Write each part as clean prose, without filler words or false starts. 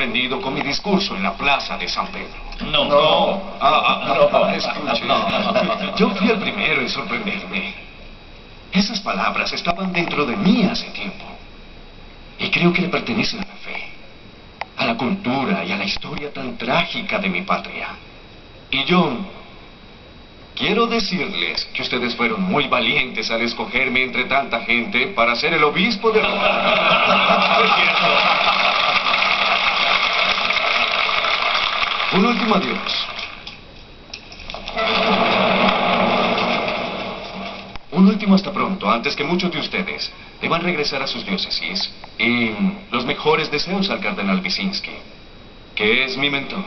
sorprendido con mi discurso en la plaza de San Pedro. No. Escuche. Yo fui el primero en sorprenderme. Esas palabras estaban dentro de mí hace tiempo. Y creo que le pertenecen a la fe, a la cultura y a la historia tan trágica de mi patria. Y yo quiero decirles que ustedes fueron muy valientes al escogerme entre tanta gente para ser el obispo de Roma. Es cierto. Un último adiós. Un último hasta pronto, antes que muchos de ustedes deban regresar a sus diócesis. Y los mejores deseos al cardenal Wyszynski, que es mi mentor.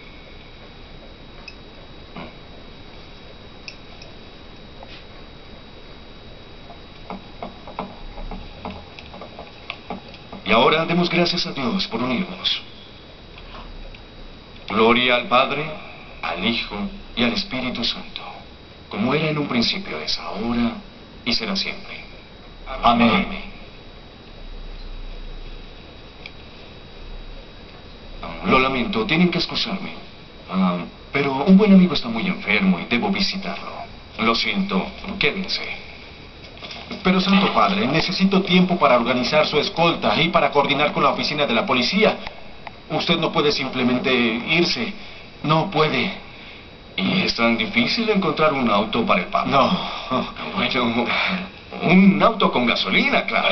Y ahora demos gracias a Dios por unirnos. Gloria al Padre, al Hijo y al Espíritu Santo, como era en un principio, es ahora y será siempre. Amén. Amén. Lo lamento, tienen que excusarme. Pero un buen amigo está muy enfermo y debo visitarlo. Lo siento, quédense. Pero, Santo Padre, necesito tiempo para organizar su escolta y para coordinar con la oficina de la policía. Usted no puede simplemente irse. No puede. ¿Y es tan difícil encontrar un auto para el Papa? No. Bueno, un auto con gasolina, claro.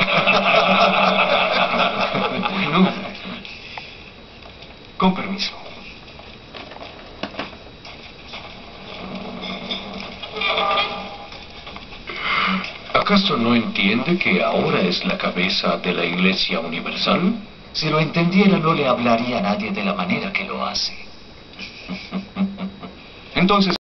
Bueno, con permiso. ¿Acaso no entiende que ahora es la cabeza de la Iglesia Universal? Si lo entendiera, no le hablaría a nadie de la manera que lo hace. Entonces...